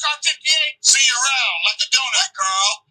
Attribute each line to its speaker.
Speaker 1: Car 58. See you around like a donut, Carl.